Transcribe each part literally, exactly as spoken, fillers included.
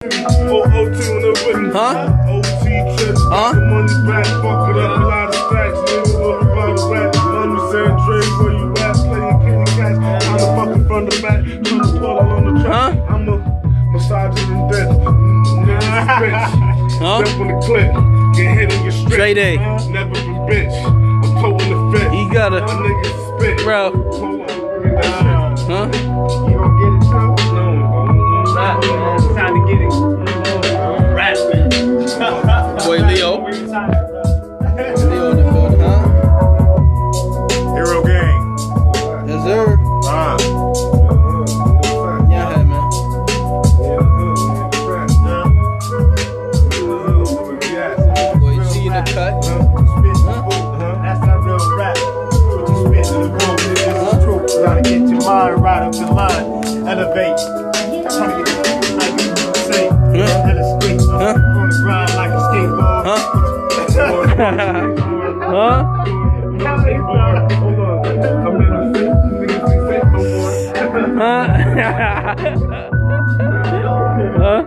Huh? Huh? Money back, fuck it up, a lot of stacks, nigga, look about a rap. Mommy said, Dre, where you at? Playing kitty cats. I'm the fucking front of the back, trying to pull out on the track. Huh? I'm a massager and death. Niggas bitch. Huh? Step on the clip, get hit in your strip. Straight A. Never been bitch. I'm toting the fit. He got a. My niggas spit. Bro. Hold on, get that shit. Huh? You gon' get it too? No, no, Rap, man. It's time to get it. Rap, man. Boy Leo. Leo in the building, huh? Hero gang. Yes, sir. Ah. Yeah, man. Boy G in the cut. That's that real rap. What you spit in the room, this is true. Gotta get your mind right up the line. Elevate. Trying to get your like you say. Let it squeak. On the grind like a skateboard. Huh? Huh? Huh?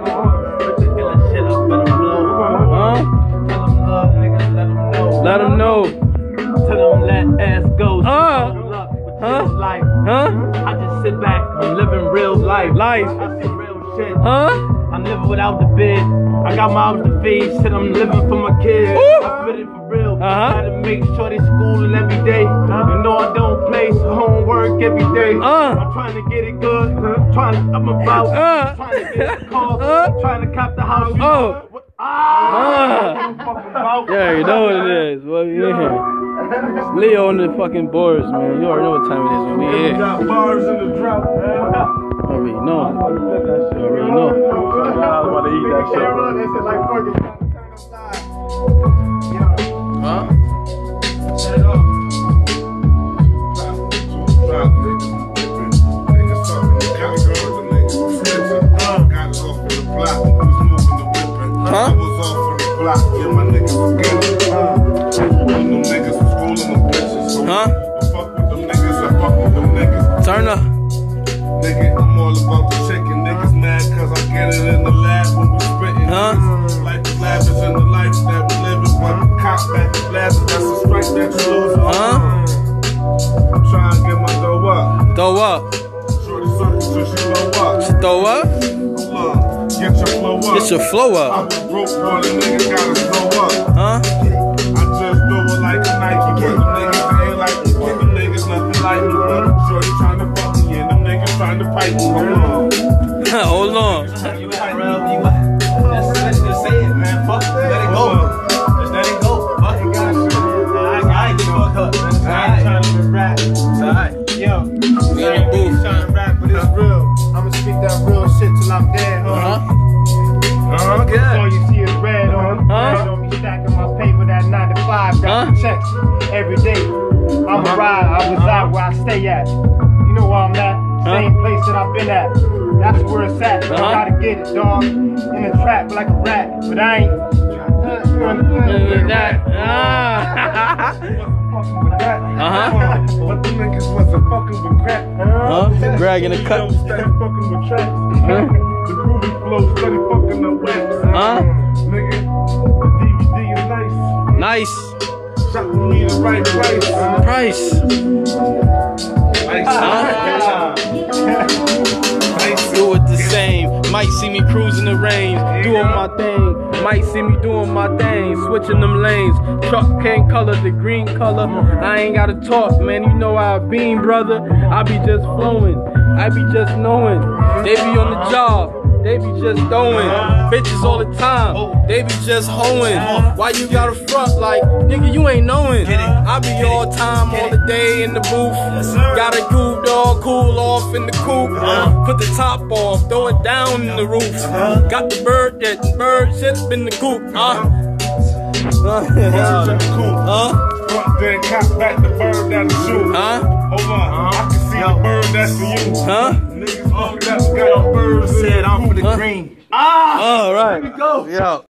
Let them know. Tell them let ass go. Huh? Huh? Life. Huh? I just sit back. I'm living real life. Life. I see real shit. Huh? I'm living without the bed. I got mouths to feed. Shit, I'm living for my kids. Ooh. I spit it for real. Uh-huh. Gotta make sure they schooling every day. You know I don't play, so homework every day. Uh. I'm trying to get it good. Trying to, I'm about. Uh. Trying to get a car. Uh. Trying to cop the house. You Oh. know what? Ah. Uh. Yeah, you know what it is. Well, yeah. Leo on the fucking boards, man. You already know what time it is when we here. Got bars in the drop. Already know. You already know. I was about to eat that shit. Huh? Set it up. Drop, niggas. Niggas talking to categories of niggas. Snitching. Got it off in the block. We was moving the whipping. Huh? I was off in the block. Yeah, my niggas was getting it. When them niggas was schooling them bitches. So Huh? I fuck with them niggas. I fuck with them niggas. Turn up. Nigga, I'm all about the chicken. Niggas mad cause I get it in the lab when we spittin'. Huh? Life is lavish in the life that we living. One cop back to blast, that's a strike that you lose. Huh? I'm trying to get my dough up. Throw up. Shorty suck till she blow up. Throw up. Hold on, get your flow up. Get your flow I up. was broke, boy, the nigga gotta slow up. Huh? I just do it like a Nike. But them niggas ain't like me. But them niggas nothing like me. Shorty trying to fuck me, and them niggas trying to fight me. Hold on. Hold on. You got real, you got. Just, just say it, man. Fuck, let it go. Just let it go. Fuck it, guys. I ain't fuck up. I ain't trying to rap. Alright, yo. We in the booth. Trying to rap, but it's real. I'ma speak that real shit till I'm dead, huh? Uh-huh. Uh-huh, good. All you see is red on. Huh? Red on me stacking my paper that nine to five. Got Huh? the checks every day. I'm a ride, I reside where I stay at. You know where I'm at? Same place that I've been at. That's where it's at. I Uh-huh. gotta get it, dog. In the trap like a rat. But I ain't. That. Ah. Uh-huh. But the niggas wasn't fucking with crack. Huh? Dragging the cut. Steady fucking with tracks. Huh? The groovy flow steady fucking the wax. Huh? Nigga, the D V D is nice. Nice. Shot with me the right price. Price. Nice. Huh? Nice. Do it the same. Might see me cruising the range, doing my thing. Might see me doing my thing, switching them lanes. Truck can't color the green color. I ain't gotta talk, man. You know how I been, brother. I be just flowing. I be just knowing. They be on the job. They be just throwing bitches all the time. They be just hoeing. Why you gotta front like, nigga, you ain't knowing. I be all time, all the day in the booth. Got a cool dog, cool off in the coop. Put the top off, throw it down in the roof. Got the bird, that bird shit up in the coop. Huh? Huh? Front then cop back the bird that the shoe. Huh? Hold on, I can see the bird that's for you. Huh? Niggas fucked up, got a bird. Said I'm for the Huh? green. All right. Here we go. Yo.